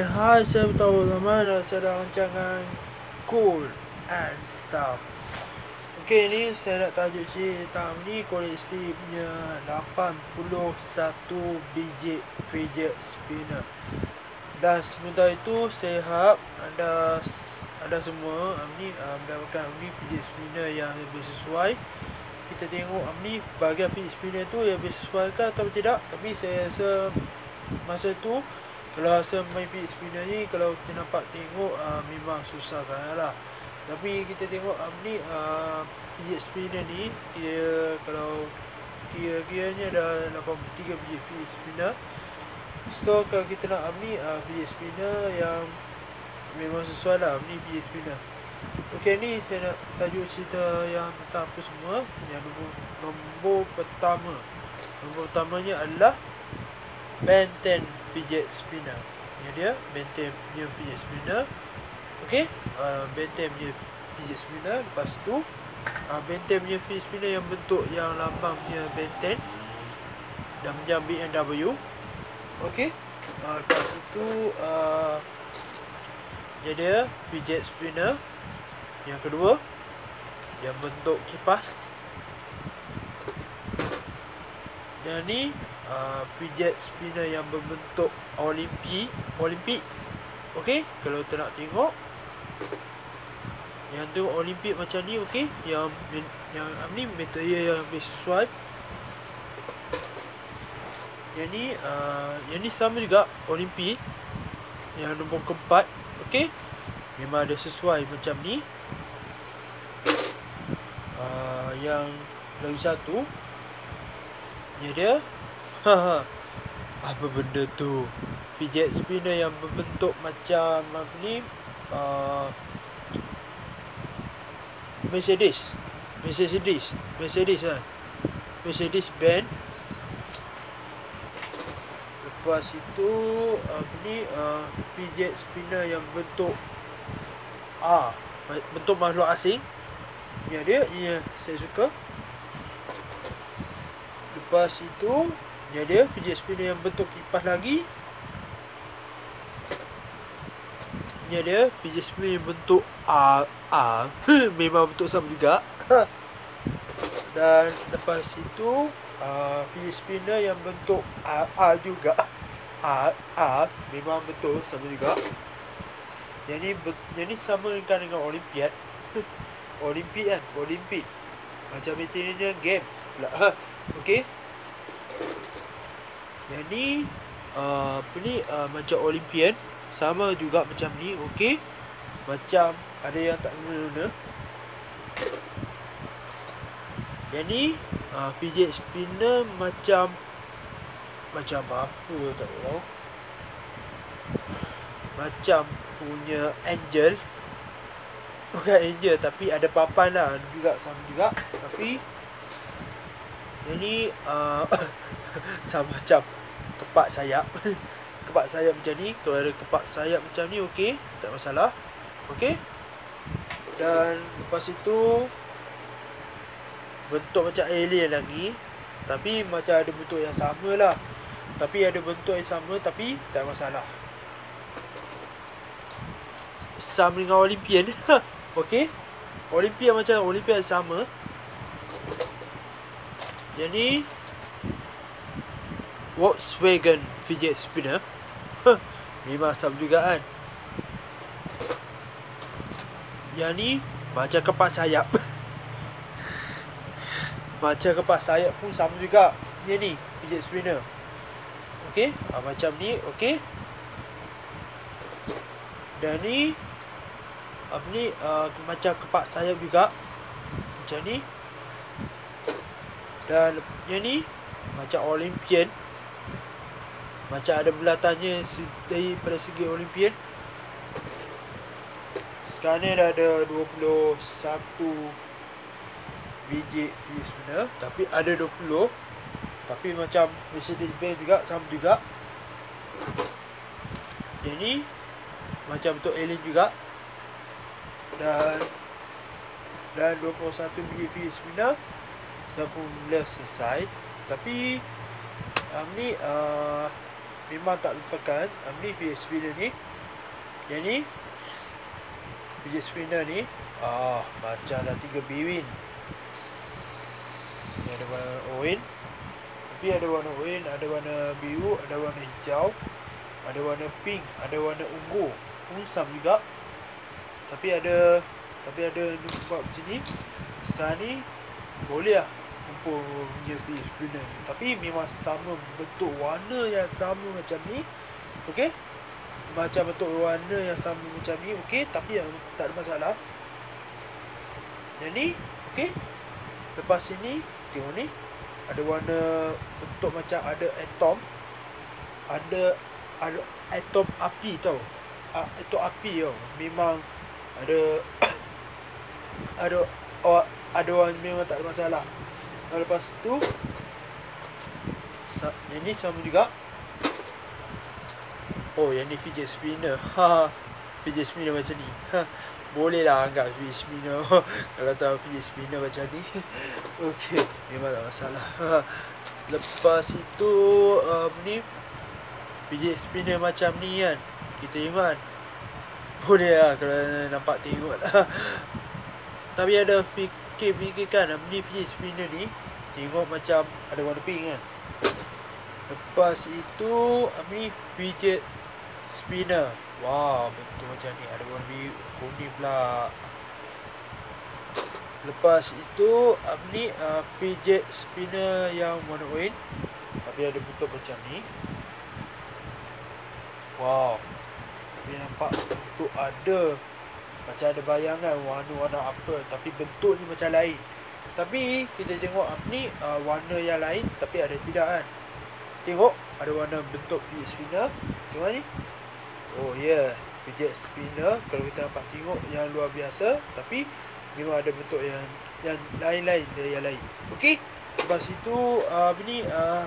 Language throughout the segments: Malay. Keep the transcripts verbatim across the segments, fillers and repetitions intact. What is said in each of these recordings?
Hai, saya beritahu teman-teman, saya ada rancangan Cool and Stuff. Ok, ni saya nak tajuk cerita ni koleksi punya lapan puluh satu biji fidget spinner. Dan sementara itu saya harap anda ada semua ni uh, mendapatkan ni fidget spinner yang lebih sesuai. Kita tengok ni bahagian fidget spinner tu yang lebih sesuai ke atau tidak. Tapi saya rasa masa tu kalau rasa main fidget spinner ni, kalau kita nampak tengok uh, memang susah sangat lah. Tapi kita tengok um, ni uh, fidget spinner ni, dia kalau kira-kiranya ada lapan puluh tiga biji fidget spinner. So kalau kita nak um, ni uh, fidget spinner yang memang sesuai lah, um, ni fidget spinner. Ok, ni saya nak tajuk cerita yang tentang apa semua. Yang nombor, nombor pertama Nombor pertamanya adalah Ben ten fidget spinner. Ni dia Ben ten punya fidget spinner. Okey, uh, Ben ten punya fidget spinner. Lepas tu uh, Ben ten punya fidget spinner yang bentuk yang lambang punya Ben ten dan macam B M W. Okey, uh, lepas tu uh, dia dia fidget spinner yang kedua yang bentuk kipas. Dan ni Uh, fidget spinner yang berbentuk Olimpi Olimpik. Okey, kalau kita nak tengok yang tu Olimpik macam ni. Okey, yang yang ni material yang lebih sesuai. Yang ni uh, yang ni sama juga Olimpik yang nombor keempat. Okey, memang ada sesuai macam ni. Uh, yang lagi satu ni dia Haha, apa benda tu? Fidget spinner yang berbentuk macam apa ni? Uh, Mercedes, Mercedes, Mercedes kan? Mercedes Benz. Lepas itu apa ni? Uh, fidget spinner yang bentuk ah, bentuk makhluk asing. Ni dia, ini saya suka. Lepas itu ni dia fidget spinner yang bentuk kipas lagi. Ni dia fidget spinner yang bentuk A A. Memang bentuk sama juga. Dan lepas itu uh, fidget spinner yang bentuk A A juga. A A memang bentuk sama juga. Yang ni yang ni sama dengan Olimpiad. Olimpik kan, Olimpik. Macam materialnya games pula. Okey. Yang ni uh, apa ni uh, macam Olympian, sama juga macam ni. Okey, macam ada yang tak guna-guna. Yang ni uh, fidget spinner macam macam apa tak tahu. Macam punya Angel. Bukan Angel, tapi ada papan lah juga, sama juga. Tapi yang ni uh, sama macam kepak sayap. Kepak sayap macam ni. Kalau ada kepak sayap macam ni, okey, tak masalah. Okey. Dan lepas itu bentuk macam alien lagi, tapi macam ada bentuk yang sama lah. Tapi ada bentuk yang sama, tapi tak masalah. Sama dengan Olympian. Okey, Olympian macam Olympian sama. Yang ni Volkswagen fidget spinner. Huh, memang sama juga kan. Yang ni macam kepak sayap. Macam kepak sayap pun sama juga. Yang ni fidget spinner. Okey, ha, macam ni. Okey. Dan ni apa ni uh, macam kepak sayap juga. Macam ni. Dan yang ni macam Olympian. Macam ada belatannya daripada segi Olympian. Sekarang ni dah ada dua puluh satu biji fidget spinner. Tapi ada dua puluh. Tapi macam Mercedes Benz juga, sama juga. Yang ni macam bentuk alien juga. Dan Dan dua puluh satu biji fidget spinner semula selesai. Tapi um, ni uh, memang tak lupakan um, ni fidget spinner ni Yang ni fidget spinner ni ah macam dah tiga biwin. Ni ada warna oren, tapi ada warna oren, ada warna biru, ada warna hijau, ada warna pink, ada warna ungu, kusam juga. Tapi ada tapi ada ni buat macam ni. Sekarang ni boleh lah kumpul punya fidget spinner ni. Tapi memang sama bentuk warna yang sama macam ni. Okey, macam bentuk warna yang sama macam ni. Okey, tapi yang tak ada masalah. Yang ni okey. Lepas ini tengok ni, ada warna bentuk macam ada atom. Ada ada atom api tau. Uh, atom api tau. Memang ada ada oh, ada orang memang tak ada masalah. Lepas tu yang ni sama juga. Oh, yang ni fidget spinner. Ha, fidget spinner macam ni. Ha, boleh lah anggap fidget spinner. Kalau tahu fidget spinner macam ni. Okey, memang tak masalah. Ha. Lepas itu um, ni fidget spinner macam ni kan, kita tengok kan, boleh lah kalau nampak tengok lah. Tapi ada fikir-fikir kan, ni fidget spinner ni tengok macam ada warna pink kan. Lepas itu ni fidget spinner, wow, bentuk macam ni, ada warna biru, kuning pula. Lepas itu ni uh, fidget spinner yang warna oren, tapi ada bentuk macam ni. Wow, tapi nampak bentuk ada macam ada bayangan warna-warna apa, tapi bentuknya macam lain. Tapi kita tengok ni uh, warna yang lain, tapi ada tidak kan. Tengok ada warna bentuk fidget spinner. Tengok ni. Oh ya, yeah, fidget spinner kalau kita nampak tengok yang luar biasa, tapi memang ada bentuk yang yang lain-lain dari yang lain. Okey. Lepas itu uh, ni uh,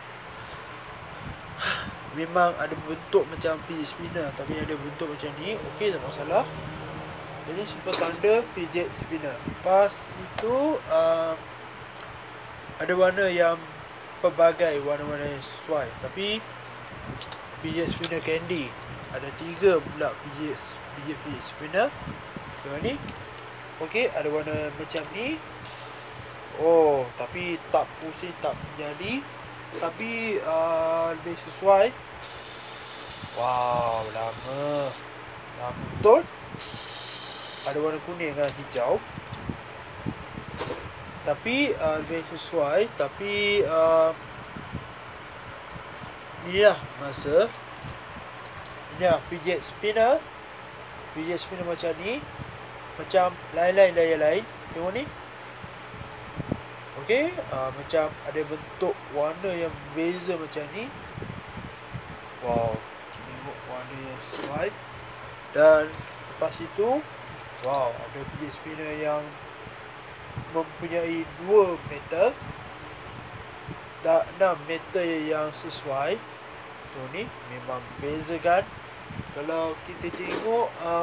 memang ada bentuk macam fidget spinner, tapi ada bentuk macam ni. Okey, tak masalah. Jadi simple tanda fidget spinner. Lepas itu uh, ada warna yang pelbagai, warna-warna yang sesuai. Tapi fidget spinner candy ada tiga pula fidget fidget fidget spinner. Tengok ni. Okey, ada warna macam ni. Oh, tapi tak pusing, tak menjadi, tapi uh, lebih sesuai. Wow, lama. Lama betul. Ada warna kuning dan hijau, tapi uh, lebih sesuai. Tapi uh, inilah masa. Inilah fidget spinner. Fidget spinner macam ni, macam lain-lain dari yang lain. Tengok ni. Okey, uh, macam ada bentuk warna yang berbeza macam ni. Wow, tengok warna yang sesuai. Dan lepas itu, wow, ada fidget spinner yang mempunyai dua metal dan enam metal yang sesuai. Tu ni memang beza kan. Kalau kita tengok uh,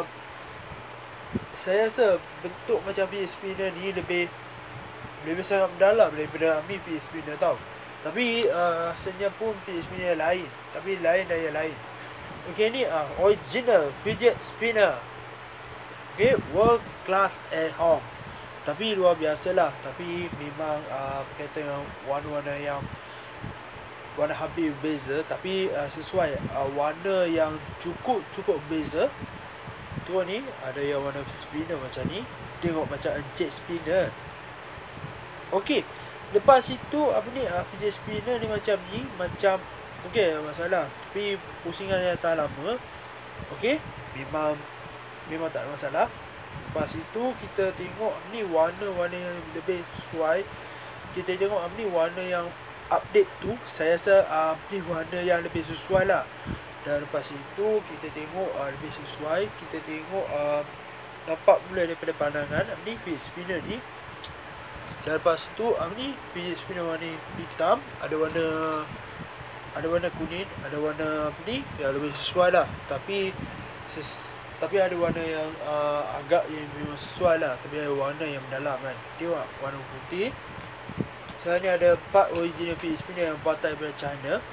saya rasa bentuk macam fidget spinner ni lebih lebih sangat mendalam daripada Ami fidget spinner tau. Tapi uh, rasanya pun fidget spinner lain, tapi lain dari yang lain. Okey, ni uh, original fidget spinner. Okay, world class at home. Tapi luar biasa lah. Tapi memang uh, berkaitan dengan warna-warna yang warna hampir beza, tapi uh, sesuai uh, warna yang cukup cukup beza. Tu ni ada yang warna spinner macam ni. Tengok macam encik spinner. Okey, lepas itu apa ni uh, fidget spinner ni macam ni, macam okey, masalah. Tapi pusingan yang tak lama. Okey, memang memang tak ada masalah. Lepas itu kita tengok ni warna-warna yang lebih sesuai. Kita tengok ni warna yang update tu, saya rasa uh, ni warna yang lebih sesuai lah. Dan lepas itu kita tengok uh, lebih sesuai. Kita tengok uh, nampak mula daripada pandangan ni fidget spinner ni. Dan lepas tu uh, ni fidget spinner warna hitam, ada warna ada warna kuning, ada warna apa ni yang lebih sesuai lah. Tapi ses, tapi ada warna yang uh, agak yang memang sesuai lah. Tapi ada warna yang mendalam kan. Tengok warna putih. Sekarang ni ada empat original fidget spinner yang buatan daripada China.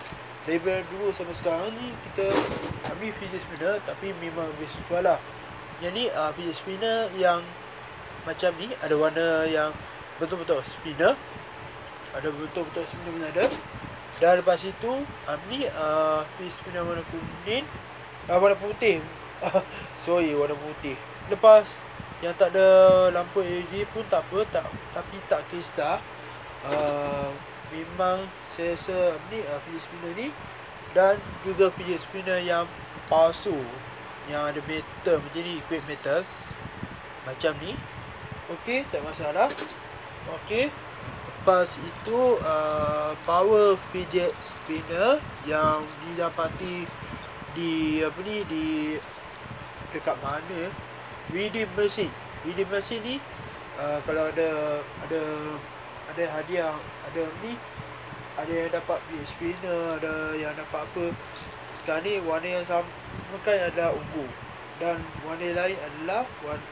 Daripada dulu sampai sekarang ni kita ambil fidget spinner tapi memang lebih sesuai lah. Yang ni uh, fidget spinner yang macam ni, ada warna yang betul-betul spinner, ada betul-betul spinner punya ada. Dan lepas itu um, ni uh, fidget spinner warna kuning, uh, warna putih sorry warna putih. Lepas yang tak ada lampu L E D pun tak apa, tak, tapi tak kisah. uh, Memang saya rasa ni uh, fidget spinner ni, dan juga fidget spinner yang palsu yang ada metal macam ni, equip metal macam ni. Okey, tak masalah. Okey, lepas itu uh, power fidget spinner yang didapati di apa ni, di dekat mana, redeem machine. Redeem machine ni uh, kalau ada ada ada hadiah, ada ni, ada yang dapat fidget spinner, ada yang dapat apa. Sekarang ni warna yang sama kan adalah ungu, dan warna lain adalah warna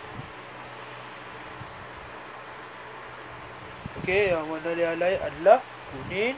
okey, yang warna yang lain adalah kuning,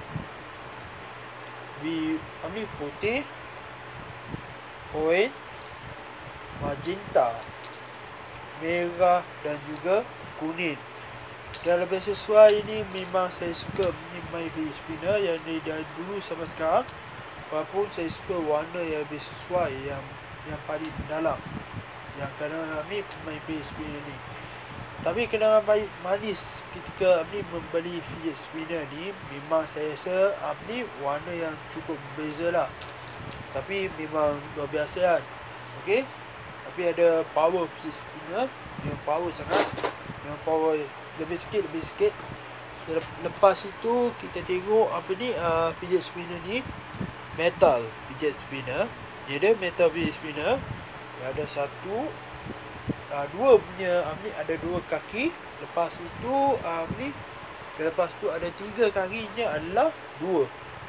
bi ambil putih, orange, magenta, merah dan juga kuning. Dan lebih sesuai ini memang saya suka ni main fidget spinner yang ni dari dulu sampai sekarang. Walaupun saya suka warna yang lebih sesuai, yang yang paling dalam, yang kena ambil main fidget spinner ni. Tapi kenangan baik manis ketika Amni membeli fidget spinner ni, memang saya rasa Amni warna yang cukup berbeza lah. Tapi memang luar biasa kan. Okey, tapi ada power fidget spinner, yang power sangat, yang power lebih sikit, lebih sikit. Lepas itu kita tengok apa ni, uh, fidget spinner ni metal fidget spinner. Dia ada metal fidget spinner. Ada satu, uh, dua punya um, ni ada dua kaki. Lepas itu um, ni lepas tu ada tiga kakinya adalah dua.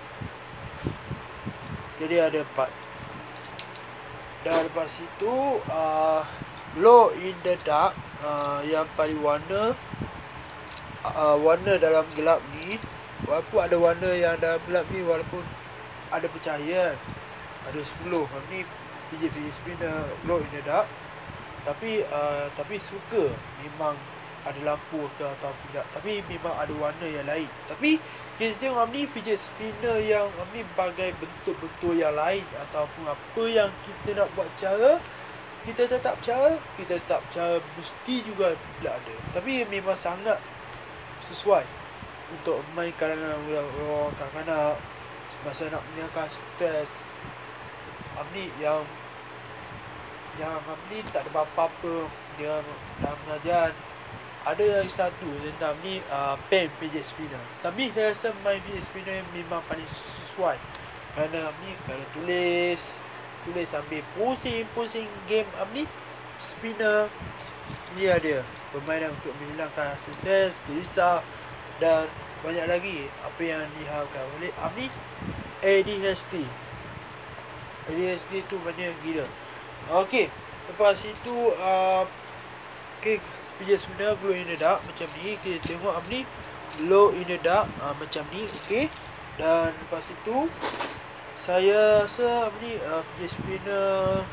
Jadi ada empat. Dan lepas itu uh, glow in the dark, uh, yang paling warna Uh, warna dalam gelap ni, walaupun ada warna yang dalam gelap ni, walaupun ada pencahayaan, ada sepuluh ni fidget spinner glow in the dark, tapi uh, tapi suka memang ada lampu ke atau tidak, tapi memang ada warna yang lain. Tapi kita tengok ni fidget spinner yang ni bagai bentuk-bentuk yang lain, ataupun apa yang kita nak buat cara, kita tetap cara, kita tetap cara mesti juga bila ada. Tapi memang sangat sesuai untuk main kalangan orang kanak-kanak semasa nak menghilangkan stres. Amni yang yang Amni tak ada apa-apa dia dalam pengajian. Ada lagi satu tentang ni uh, pen fidget spinner. Tapi saya rasa main fidget spinner memang paling sesuai, kerana Amni kalau tulis tulis sambil pusing-pusing game Amni spinner, dia ada permainan untuk menghilangkan stres, gelisah dan banyak lagi apa yang diharapkan oleh Amni. A D H D A D H D tu banyak gila. Okey, lepas itu uh, okay, fidget spinner glow in the dark macam ni. Kita tengok Amni glow in the dark uh, macam ni. Okey, dan lepas itu saya rasa Amni uh, fidget spinner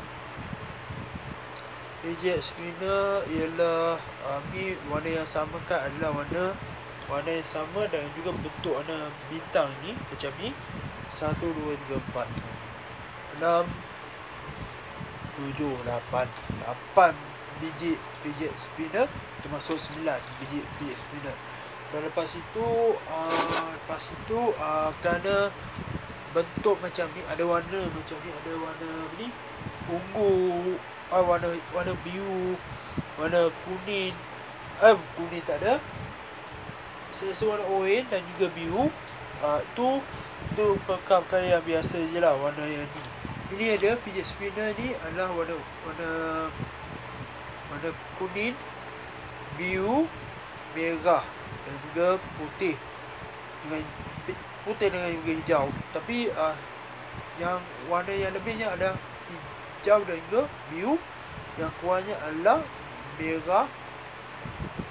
fidget spinner ialah uh, ni warna yang sama kan, adalah warna warna yang sama dan juga bentuk warna bintang ni macam ni. Satu, dua, tiga, empat, enam, tujuh, lapan, lapan biji fidget spinner, termasuk sembilan biji fidget spinner. Dan lepas itu uh, lepas itu uh, kerana bentuk macam ni, ada warna macam ni, ada warna ni ungu, ah, warna warna biru, warna kuning, eh kuning tak ada, sesuai warna oren dan juga biru. Ah, tu tu perkara yang biasa je lah warna yang ni. Ini ada fidget spinner ni adalah warna warna warna kuning, biru, merah dan juga putih, dengan putih dengan juga hijau. Tapi ah, yang warna yang lebihnya ada hijau dan juga biru, yang kurangnya adalah merah,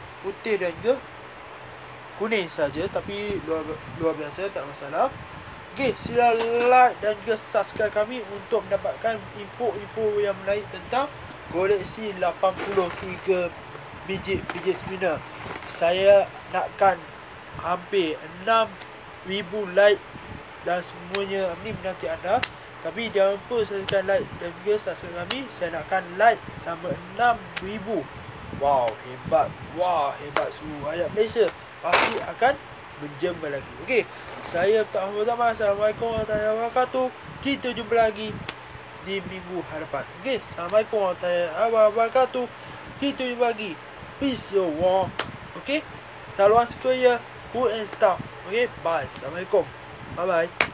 putih dan juga kuning saja. Tapi luar luar biasa, tak masalah. Okey, sila like dan juga subscribe kami untuk mendapatkan info-info yang menarik tentang koleksi lapan puluh tiga biji fidget spinner. Saya nakkan hampir enam ribu like dan semuanya ni menanti anda. Tapi jangan lupa sertakan like dan juga subscribe kami. Saya nakkan like sampai enam ribu. Wow, hebat. Wah, hebat seluruh rakyat Malaysia pasti akan menjema lagi. Okey, saya tak pertama. Assalamualaikum warahmatullahi wabarakatuh. Kita jumpa lagi di minggu hadapan. Okey, Assalamualaikum warahmatullahi wabarakatuh. Kita jumpa lagi. Peace your war. Okey, saluan sekaya, cool and stuff. Okey, bye. Assalamualaikum. Bye bye.